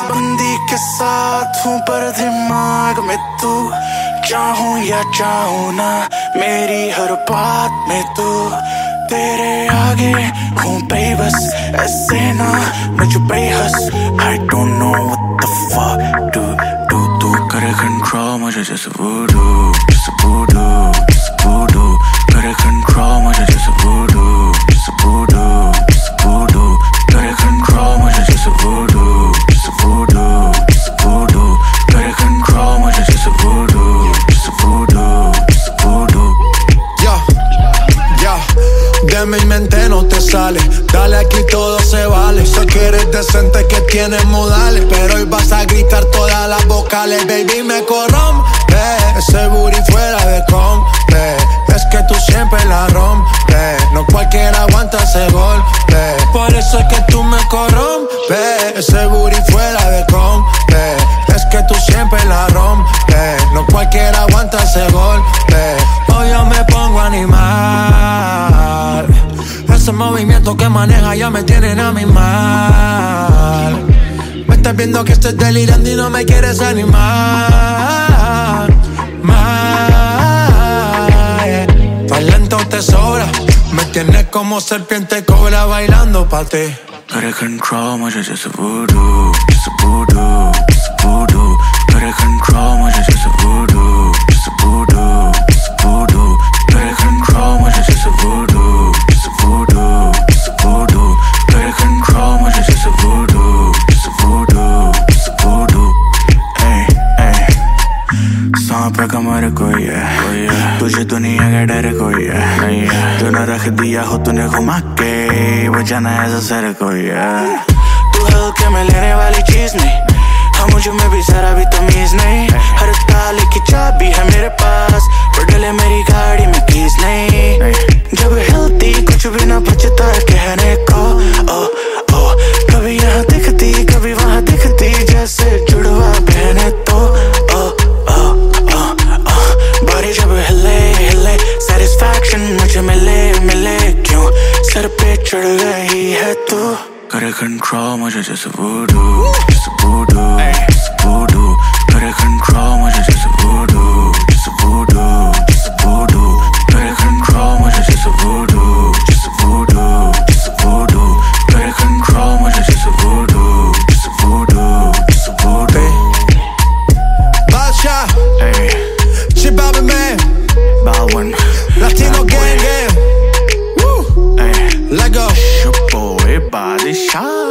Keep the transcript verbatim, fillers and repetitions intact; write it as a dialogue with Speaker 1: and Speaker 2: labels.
Speaker 1: बंदी के साथ हूँ पर दिमाग में तू, चाहूँ या चाहूँ ना मेरी हर बात में तू, तेरे आगे हूँ बेबस ऐसे ना मुझे बेहस। I don't know what the fuck do do तू करे control मुझे जैसे voodoo, जैसे voodoo, जैसे voodoo, करे control मुझे जैसे voodoo, जैसे voodoo, जैसे voodoo, करे control मुझे जैसे voodoo, जैसे voodoo, जैसे voodoo, करे control मुझे जैसे voodoo, जैसे voodoo, जैसे voodoo।
Speaker 2: Yo, yo, de mi mente no te sale, dale aquí todo se vale. Sé que eres decente, que tienes modales, pero hoy vas a gritar todas las vocales. Baby, me corrompe, ese booty fuera de compte. Es que tú siempre la rompes, no cualquiera aguanta ese golpe. Por eso es que tú me corrompes, ese booty fuera de compte. Es que tú siempre la rompes, no cualquiera aguanta ese golpe. Hoy yo me pongo animal, ese movimiento que maneja ya me tienen a mi mal. Me estás viendo que estoy delirando y no me quieres animar. Mal, tan lento te sobra, me tienes como serpiente cobra bailando pa' ti.
Speaker 1: करे control मुझे जैसे voodoo, जैसे voodoo, जैसे voodoo, करे control मुझे जैसे voodoo, जैसे voodoo, जैसे voodoo, करे control मुझे जैसे voodoo, जैसे voodoo, जैसे voodoo, करे control मुझे जैसे voodoo, जैसे voodoo, जैसे voodoo। Hey, hey, सांप पे कमर कोई है, तुझे दुनिया का डर कोई है, तूने रख दिया हो तूने घुमा के, वो जाना ऐसा सर कोई है। तू हल्के में लेने वाली चीज नहीं, हाँ मुझे में भी जरा भी तमीज नहीं। हर ताले की चाबी है मेरे पास, पर डले मेरी गाड़ी में कीज नहीं। जब हिलती कुछ भी ना बचता है कहने को, ओ ओ कभी यहाँ दिखती कभी वहाँ दिखती, जैसे जुड़वा बहने तो। ओ ओ ओ ओ बॉडी जब हिले हिले सेटिस्फैक्शन मुझे मिले मिले, क्यों सर पे चढ़ गई है तू। करे control मुझे जैसे voodoo, जैसे voodoo, जैसे voodoo, करे control मुझे जैसे voodoo, जैसे voodoo, जैसे voodoo, करे control मुझे जैसे voodoo, जैसे voodoo, जैसे voodoo, करे control मुझे जैसे voodoo, जैसे voodoo, जैसे voodoo।
Speaker 2: Badshah,
Speaker 1: Hey,
Speaker 2: shit Balvin man,
Speaker 1: Balvin,
Speaker 2: Latino gang gang, woo,
Speaker 1: hey,
Speaker 2: let go.
Speaker 1: your boy Badshah.